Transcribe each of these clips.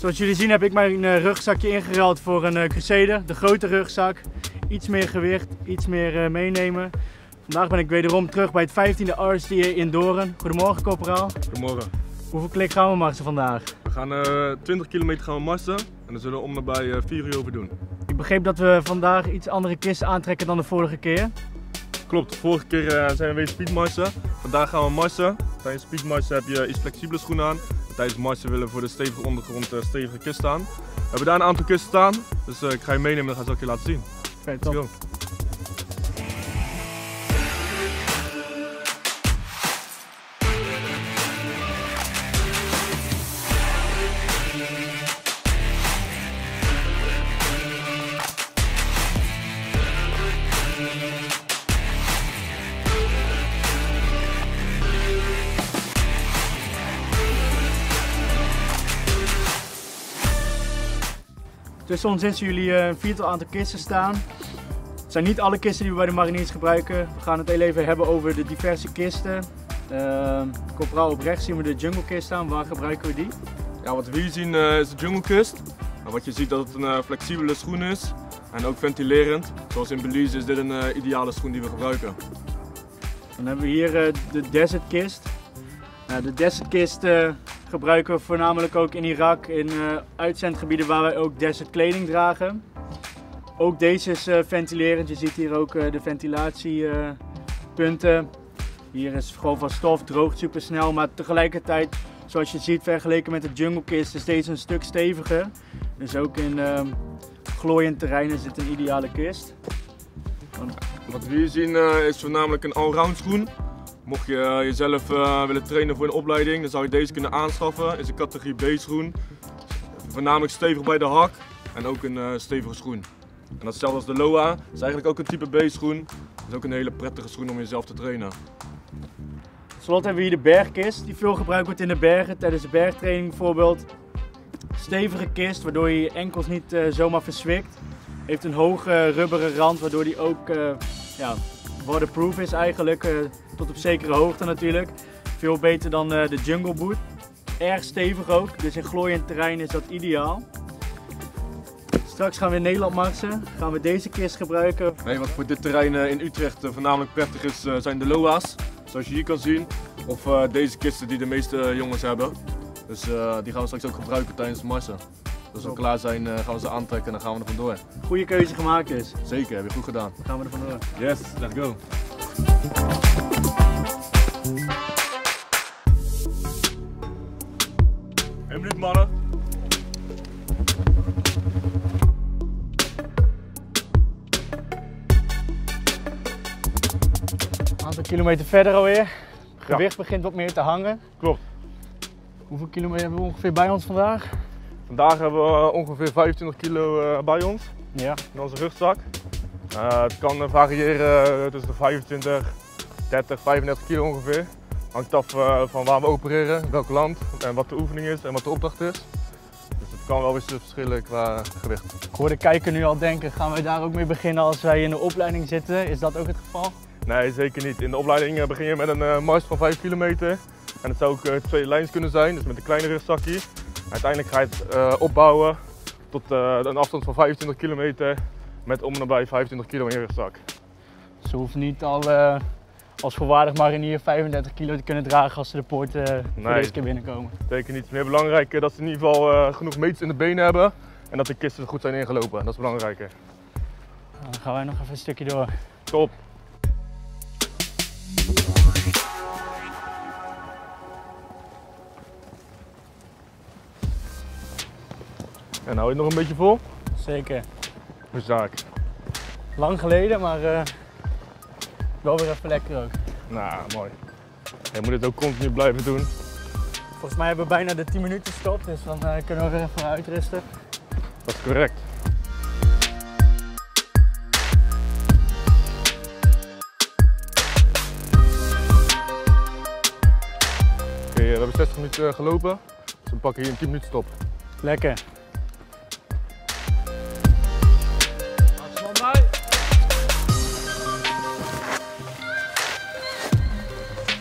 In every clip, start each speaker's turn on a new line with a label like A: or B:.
A: Zoals jullie zien heb ik mijn rugzakje ingeruild voor een Crusader, de grote rugzak. Iets meer gewicht, iets meer meenemen. Vandaag ben ik wederom terug bij het 15e RSTA in Doorn. Goedemorgen, corporaal.
B: Goedemorgen.
A: Hoeveel klik gaan we marsen vandaag?
B: We gaan 20 kilometer gaan we marsen en dan zullen we om nabij 4 uur over doen.
A: Ik begreep dat we vandaag iets andere kisten aantrekken dan de vorige keer.
B: Klopt, de vorige keer zijn we weer speedmarsen. Vandaag gaan we marsen. Tijdens speedmarsen heb je iets flexibele schoenen aan. En tijdens marsen willen we voor de stevige ondergrond stevige kist staan. We hebben daar een aantal kisten staan, dus ik ga je meenemen en dan ga ik je laten zien.
A: Okay, top.
B: Let's go.
A: Tussen ons zien jullie een viertal aantal kisten staan. Het zijn niet alle kisten die we bij de mariniers gebruiken. We gaan het heel even hebben over de diverse kisten. Corporaal op rechts zien we de jungle kist staan. Waar gebruiken we die?
B: Ja, wat we hier zien is de jungle kist. Wat je ziet dat het een flexibele schoen is en ook ventilerend. Zoals in Belize is dit een ideale schoen die we gebruiken.
A: Dan hebben we hier de desert kist. De desert kist gebruiken we voornamelijk ook in Irak, in uitzendgebieden waar wij ook desert kleding dragen. Ook deze is ventilerend, je ziet hier ook de ventilatiepunten. Hier is gewoon van stof, droogt super snel, maar tegelijkertijd, zoals je ziet vergeleken met de jungle kist, is deze een stuk steviger. Dus ook in glooiend terrein is dit een ideale kist.
B: Wat we hier zien is voornamelijk een allround schoen. Mocht je jezelf willen trainen voor een opleiding, dan zou je deze kunnen aanschaffen. Is een categorie B schoen. Voornamelijk stevig bij de hak en ook een stevige schoen. En datzelfde als de Loa, is eigenlijk ook een type B schoen. Is ook een hele prettige schoen om jezelf te trainen.
A: Tot slot hebben we hier de bergkist, die veel gebruikt wordt in de bergen tijdens de bergtraining bijvoorbeeld. Stevige kist, waardoor je je enkels niet zomaar verzwikt. Heeft een hoge rubberen rand, waardoor die ook waterproof is eigenlijk, tot op zekere hoogte natuurlijk. Veel beter dan de Jungle Boot. Erg stevig ook, dus in glooiend terrein is dat ideaal. Straks gaan we in Nederland marsen, gaan we deze kist gebruiken.
B: Nee, wat voor dit terrein in Utrecht voornamelijk prettig is, zijn de Loa's. Zoals je hier kan zien. Of deze kisten die de meeste jongens hebben. Dus die gaan we straks ook gebruiken tijdens het marsen. Als we klaar zijn gaan we ze aantrekken en dan gaan we er vandoor.
A: Goede keuze gemaakt dus.
B: Zeker, heb je goed gedaan.
A: Dan gaan we er vandoor.
B: Yes, let's go. 1 minuut mannen.
A: Een aantal kilometer verder alweer. Gewicht begint wat meer te hangen.
B: Klopt.
A: Hoeveel kilometer hebben we ongeveer bij ons vandaag?
B: Vandaag hebben we ongeveer 25 kilo bij ons.
A: Ja.
B: In onze rugzak. Het kan variëren tussen de 25, 30, 35 kilo ongeveer. Hangt af van waar we opereren, welk land en wat de oefening is en wat de opdracht is. Dus het kan wel eens verschillen qua gewicht.
A: Ik hoor de kijker nu al denken, gaan wij daar ook mee beginnen als wij in de opleiding zitten? Is dat ook het geval?
B: Nee, zeker niet. In de opleiding begin je met een mars van 5 kilometer. En het zou ook 2 lijns kunnen zijn, dus met een kleine rugzakje. Uiteindelijk ga je het opbouwen tot een afstand van 25 kilometer met om en nabij 25 kilo in je rugzak.
A: Ze hoeven niet al als volwaardig marinier 35 kilo te kunnen dragen als ze de poort voor deze keer binnenkomen.
B: Zeker niet. Het is meer belangrijk dat ze in ieder geval genoeg meters in de benen hebben en dat de kisten goed zijn ingelopen. Dat is belangrijker.
A: Nou, dan gaan wij nog even een stukje door.
B: Top! En hou je het nog een beetje vol?
A: Zeker.
B: Goeie zaak.
A: Lang geleden, maar wel weer even lekker ook.
B: Nou, mooi. Je moet het ook continu blijven doen.
A: Volgens mij hebben we bijna de 10 minuten stop, dus dan kunnen we weer even uitrusten.
B: Dat is correct. Oké, we hebben 60 minuten gelopen, dus we pakken hier een 10 minuten stop.
A: Lekker.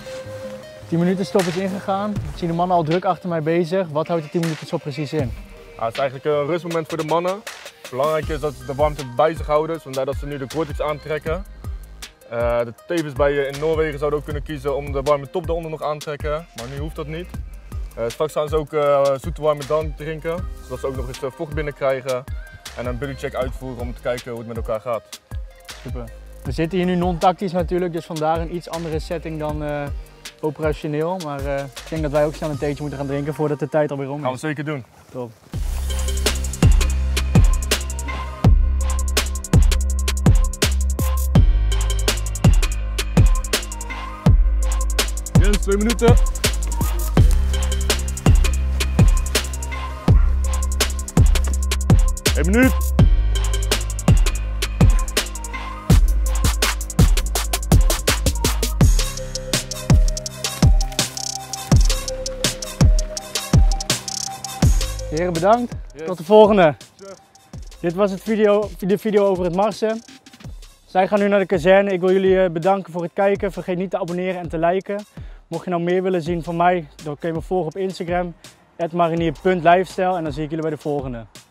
A: 10 minuten stop is ingegaan. Ik zie de mannen al druk achter mij bezig. Wat houdt de 10 minuten stop precies in?
B: Het is eigenlijk een rustmoment voor de mannen. Belangrijk is dat ze de warmte bij zich houden, vandaar dat ze nu de Gore-Tex aantrekken. Tevens in Noorwegen zouden ook kunnen kiezen om de warme top eronder nog aan te trekken, maar nu hoeft dat niet. Straks gaan ze ook zoete warme drank drinken, zodat ze ook nog eens vocht binnenkrijgen en een bodycheck uitvoeren om te kijken hoe het met elkaar gaat.
A: Super. We zitten hier nu non-tactisch natuurlijk, dus vandaar een iets andere setting dan operationeel. Maar ik denk dat wij ook snel een theetje moeten gaan drinken voordat de tijd alweer om is.
B: Gaan we zeker doen.
A: Top.
B: Yes, 2 minuten. Een minuut.
A: Heren, bedankt.
B: Yes.
A: Tot de volgende.
B: Sure.
A: Dit was de video over het marsen. Zij gaan nu naar de kazerne. Ik wil jullie bedanken voor het kijken. Vergeet niet te abonneren en te liken. Mocht je nou meer willen zien van mij, dan kun je me volgen op Instagram @marinier.lifestyle en dan zie ik jullie bij de volgende.